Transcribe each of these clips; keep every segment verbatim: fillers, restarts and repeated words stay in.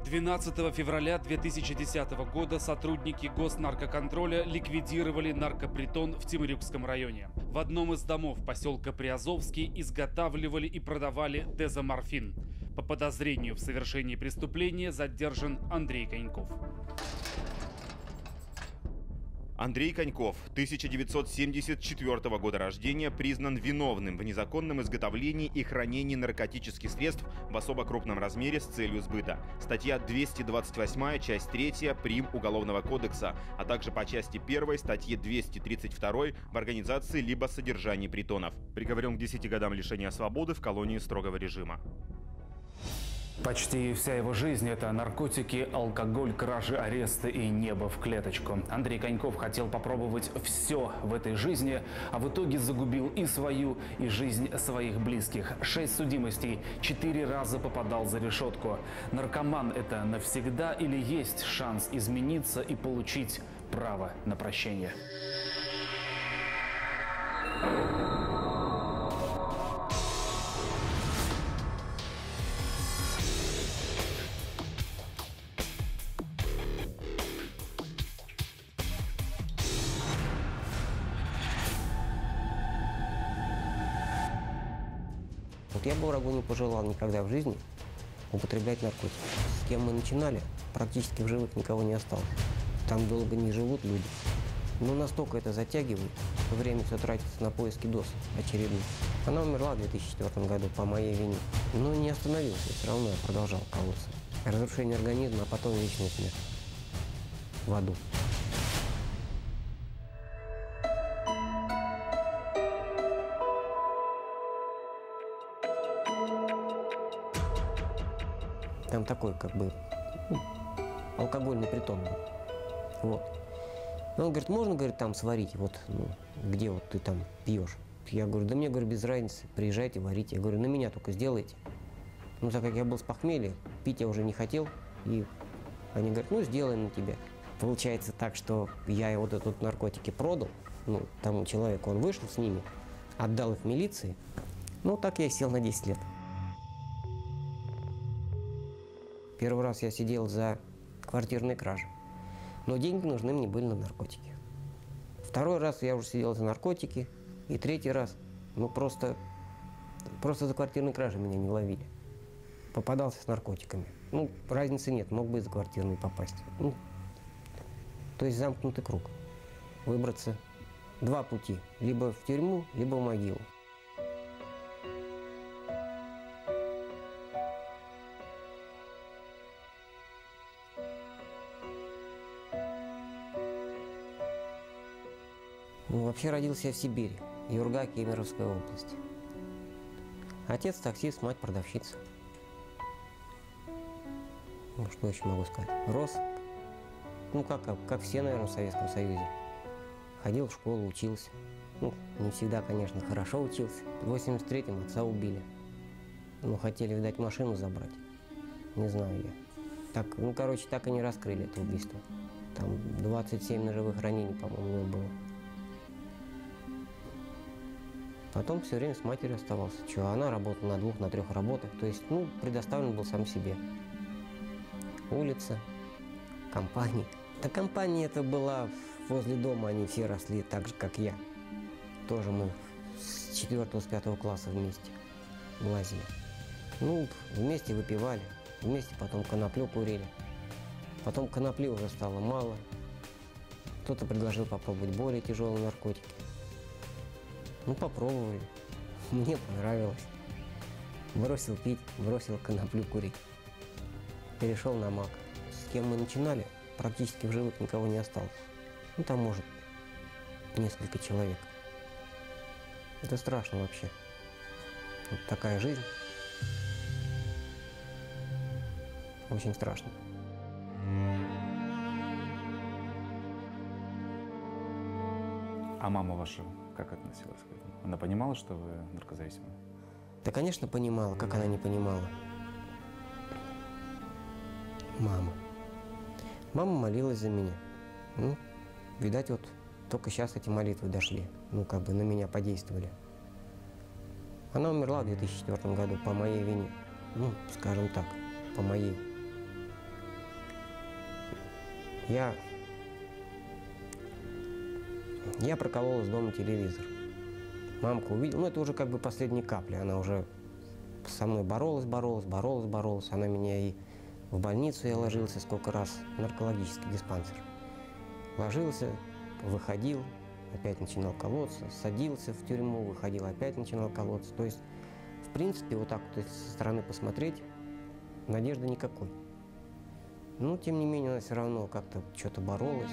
двенадцатого февраля две тысячи десятого года сотрудники госнаркоконтроля ликвидировали наркопритон в Темрюкском районе. В одном из домов поселка Приазовский изготавливали и продавали дезоморфин. По подозрению в совершении преступления задержан Андрей Коньков. Андрей Коньков, тысяча девятьсот семьдесят четвёртого года рождения, признан виновным в незаконном изготовлении и хранении наркотических средств в особо крупном размере с целью сбыта. Статья двести двадцать восемь, часть третья прим. Уголовного кодекса, а также по части первой статьи двести тридцать два в организации либо содержании притонов. Приговорен к десяти годам лишения свободы в колонии строгого режима. Почти вся его жизнь – это наркотики, алкоголь, кражи, аресты и небо в клеточку. Андрей Коньков хотел попробовать все в этой жизни, а в итоге загубил и свою, и жизнь своих близких. Шесть судимостей, четыре раза попадал за решетку. Наркоман – это навсегда или есть шанс измениться и получить право на прощение? Вот я бы врагу не пожелал никогда в жизни употреблять наркотики. С кем мы начинали, практически в живых никого не осталось. Там долго не живут люди. Но настолько это затягивает, что время все тратится на поиски доз очередных. Она умерла в две тысячи четвёртом году по моей вине. Но не остановился, все равно я продолжал колоться. Разрушение организма, а потом вечная смерть в аду. Там такой, как бы, ну, алкогольный притон был. Вот. И он говорит, можно, говорит, там сварить, вот, ну, где вот ты там пьешь. Я говорю, да мне, говорю, без разницы, приезжайте, варите. Я говорю, на меня только сделайте. Ну, так как я был с похмелья, пить я уже не хотел. И они говорят, ну, сделаем на тебя. Получается так, что я вот этот наркотики продал, ну, тому человеку, он вышел с ними, отдал их милиции. Ну, так я и сел на десять лет. Первый раз я сидел за квартирной кражей, но деньги нужны мне были на наркотики. Второй раз я уже сидел за наркотики, и третий раз, ну просто, просто за квартирной кражей меня не ловили. Попадался с наркотиками. Ну, разницы нет, мог бы и за квартирной попасть. Ну, то есть замкнутый круг. Выбраться два пути, либо в тюрьму, либо в могилу. Ну, вообще родился я в Сибири, Юрга, Кемеровская область. Отец таксист, мать продавщица. Ну, что еще могу сказать? Рос, ну, как, как, как все, наверное, в Советском Союзе. Ходил в школу, учился. Ну, не всегда, конечно, хорошо учился. В восемьдесят третьем отца убили. Ну, хотели, видать, машину забрать. Не знаю я. Так, ну, короче, так и не раскрыли это убийство. Там двадцать семь ножевых ранений, по-моему, у него было. Потом все время с матерью оставался. Что, она работала на двух, на трех работах. То есть, ну, предоставлен был сам себе. Улица, компания. Да компания это была возле дома, они все росли так же, как я. Тоже мы с четвёртого, с пятого класса вместе лазили. Ну, вместе выпивали, вместе потом коноплю курили. Потом конопли уже стало мало. Кто-то предложил попробовать более тяжелые наркотики. Ну, попробовали. Мне понравилось. Бросил пить, бросил коноплю курить. Перешел на мак. С кем мы начинали, практически в живых никого не осталось. Ну, там, может, несколько человек. Это страшно вообще. Вот такая жизнь. Очень страшно. А мама ваша как относилась к этому? Она понимала, что вы наркозависимы? Да, конечно, понимала. Как она не понимала? Мама. Мама молилась за меня. Ну, видать, вот только сейчас эти молитвы дошли. Ну, как бы на меня подействовали. Она умерла в две тысячи четвёртом году по моей вине. Ну, скажем так, по моей. Я, я проколол из дома телевизор. Мамка увидела, ну это уже как бы последняя капля, она уже со мной боролась, боролась, боролась, боролась. Она меня и в больницу я ложился сколько раз, в наркологический диспансер. Ложился, выходил, опять начинал колоться, садился в тюрьму, выходил, опять начинал колоться. То есть, в принципе, вот так вот если со стороны посмотреть, надежды никакой. Но, тем не менее, она все равно как-то что-то боролась.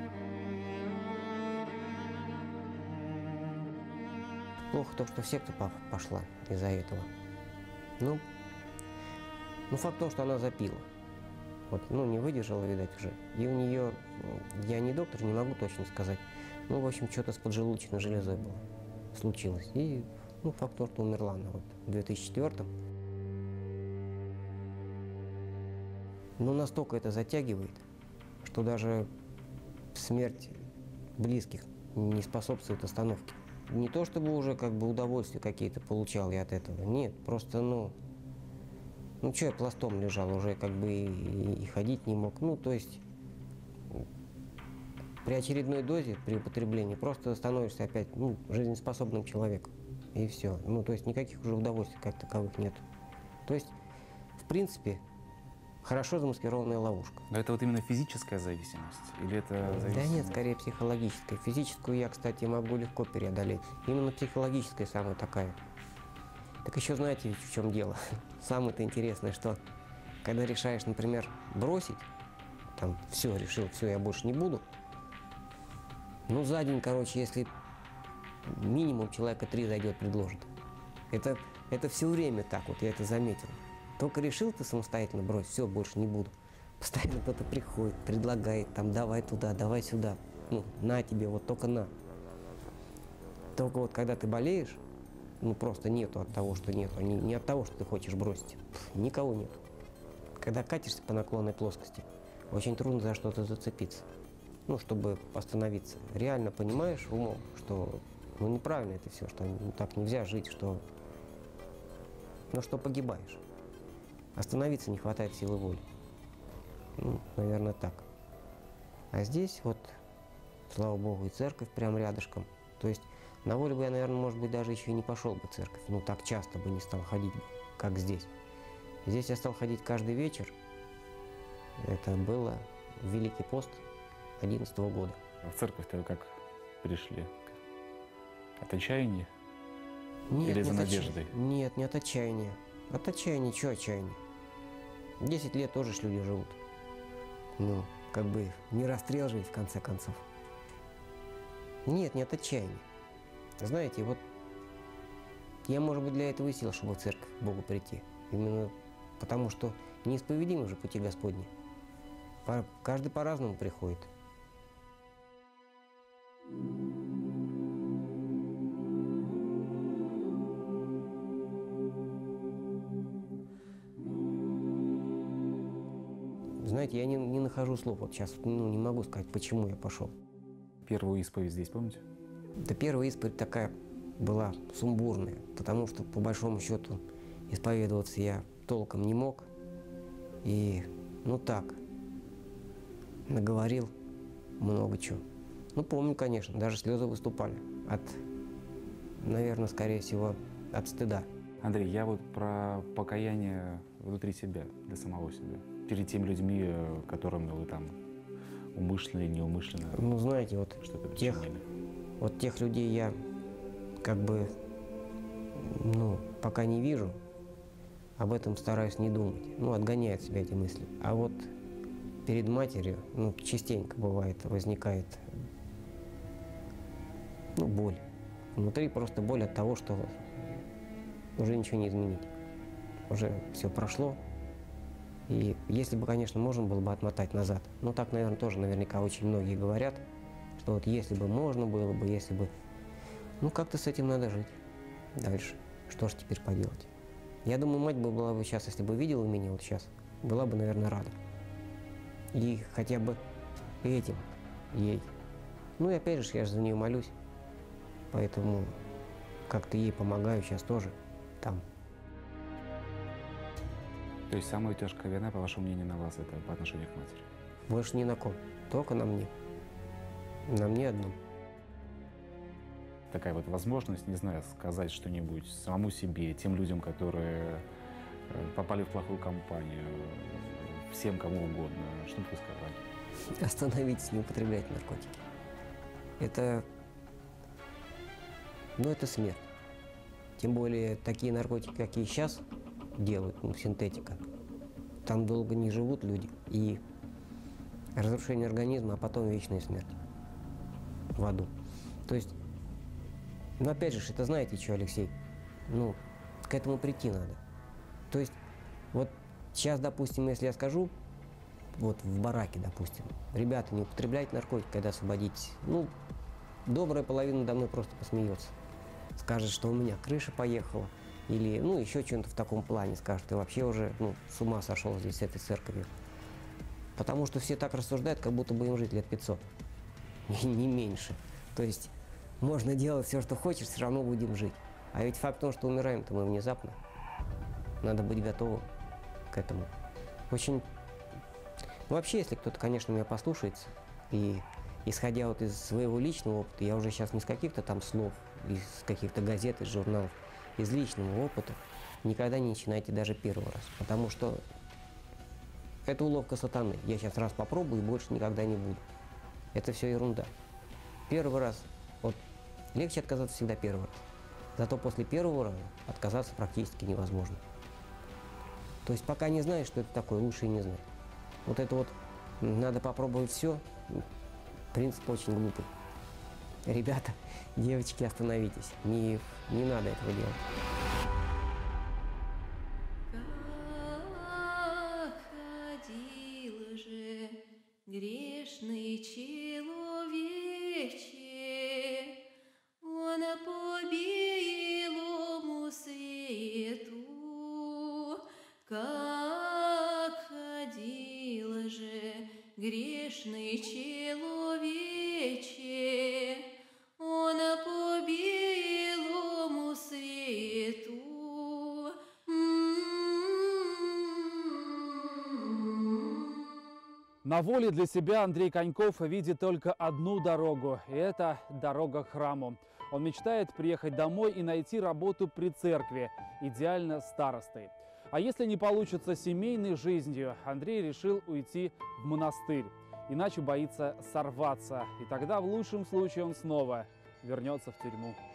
Плохо то, что в секту пошла из-за этого. Ну, ну, факт в том, что она запила. Вот, ну, не выдержала, видать, уже. И у нее, я не доктор, не могу точно сказать, ну, в общем, что-то с поджелудочной железой было, случилось. И, ну, факт в том, что умерла она вот в две тысячи четвёртом. Ну, настолько это затягивает, что даже смерть близких не способствует остановке. Не то чтобы уже как бы удовольствия какие-то получал я от этого, нет, просто, ну, ну что я пластом лежал, уже как бы и, и, и ходить не мог, ну, то есть при очередной дозе, при употреблении просто становишься опять, ну, жизнеспособным человеком, и все, ну, то есть никаких уже удовольствий как таковых нет. То есть, в принципе, хорошо замаскированная ловушка. Но это вот именно физическая зависимость? Или это зависимость? Да нет, скорее психологическая. Физическую я, кстати, могу легко преодолеть. Именно психологическая самая такая. Так еще знаете, в чем дело? Самое-то интересное, что когда решаешь, например, бросить, там, все, решил, все, я больше не буду. Ну, за день, короче, если минимум человека три зайдет, предложит. Это, это все время так вот, я это заметил. Только решил ты самостоятельно бросить, все, больше не буду. Постоянно кто-то приходит, предлагает, там, давай туда, давай сюда. Ну, на тебе, вот только на. Только вот когда ты болеешь, ну, просто нету от того, что нету, не, не от того, что ты хочешь бросить. Пф, никого нет. Когда катишься по наклонной плоскости, очень трудно за что-то зацепиться, ну, чтобы остановиться. Реально понимаешь умом, что, ну, неправильно это все, что ну, так нельзя жить, что, ну, что погибаешь. Остановиться не хватает силы воли. Ну, наверное, так. А здесь вот, слава богу, и церковь прям рядышком. То есть на волю бы я, наверное, может быть, даже еще и не пошел бы в церковь. Ну, так часто бы не стал ходить, как здесь. Здесь я стал ходить каждый вечер. Это было в Великий пост две тысячи одиннадцатого года. А в церковь-то вы как пришли? От отчаяния? Нет, Или не за от надеждой? отчаяния. Нет, не от отчаяния. От отчаяния, что отчаяние? Десять лет тоже ж люди живут. Ну, как бы не расстрел жить, в конце концов. Нет, не от отчаяния. Знаете, вот я, может быть, для этого и сел, чтобы в церковь к Богу прийти. Именно потому, что неисповедимы же пути Господни. По, каждый по-разному приходит. Знаете, я не, не нахожу слов. Вот сейчас ну, не могу сказать, почему я пошел. Первую исповедь здесь помните? Да первая исповедь такая была сумбурная, потому что, по большому счету, исповедоваться я толком не мог. И, ну так, наговорил много чего. Ну, помню, конечно, даже слезы выступали. От, наверное, скорее всего, от стыда. Андрей, я вот про покаяние внутри себя, для самого себя. Перед теми людьми, которыми вы там умышленно или неумышленно Ну, знаете, вот что-то тех, причинили. вот тех людей я как бы, ну, пока не вижу, об этом стараюсь не думать. Ну, отгоняю от себя эти мысли. А вот перед матерью, ну, частенько бывает, возникает, ну, боль. Внутри просто боль от того, что уже ничего не изменить. Уже все прошло. И если бы, конечно, можно было бы отмотать назад, ну так, наверное, тоже наверняка очень многие говорят, что вот если бы можно было бы, если бы... Ну, как-то с этим надо жить дальше. Что ж теперь поделать? Я думаю, мать бы была бы сейчас, если бы видела меня вот сейчас, была бы, наверное, рада. И хотя бы этим ей. Ну и опять же, я же за нее молюсь, поэтому как-то ей помогаю сейчас тоже там. То есть самая тяжкая вина, по вашему мнению, на вас, это по отношению к матери? Больше ни на ком. Только на мне. На мне одном. Такая вот возможность, не знаю, сказать что-нибудь самому себе, тем людям, которые попали в плохую компанию, всем кому угодно. Что бы вы сказали? Остановитесь, не употребляйте наркотики. Это, ну, это смерть. Тем более такие наркотики, какие сейчас делают, ну, синтетика, там долго не живут люди. И разрушение организма, а потом вечная смерть в аду. То есть, ну, опять же, это знаете что, Алексей, ну, к этому прийти надо. То есть, вот сейчас, допустим, если я скажу, вот в бараке, допустим, ребята, не употребляйте наркотики, когда освободитесь, ну, добрая половина надо мной просто посмеется. Скажет, что у меня крыша поехала, или, ну, еще что-нибудь в таком плане скажет, ты вообще уже, ну, с ума сошел здесь с этой церковью. Потому что все так рассуждают, как будто бы им жить лет пятьсот, не меньше. То есть можно делать все, что хочешь, все равно будем жить. А ведь факт в том, что умираем-то мы внезапно. Надо быть готовым к этому. Очень... Вообще, если кто-то, конечно, меня послушается, и исходя вот из своего личного опыта, я уже сейчас не с каких-то там слов, из каких-то газет, из журналов, из личного опыта, никогда не начинайте даже первый раз. Потому что это уловка сатаны. Я сейчас раз попробую и больше никогда не буду. Это все ерунда. Первый раз, вот легче отказаться всегда первый раз. Зато после первого раза отказаться практически невозможно. То есть пока не знаешь, что это такое, лучше и не знать. Вот это вот надо попробовать все. Принцип очень глупый. Ребята, девочки, остановитесь. Не, не надо этого делать. Как ходил же грешный человече, он по белому свету, как ходил же грешный человече, он по белому свету. На воле для себя Андрей Коньков видит только одну дорогу, и это дорога к храму. Он мечтает приехать домой и найти работу при церкви, идеально старостой. А если не получится семейной жизнью, Андрей решил уйти в монастырь, иначе боится сорваться, и тогда в лучшем случае он снова вернется в тюрьму.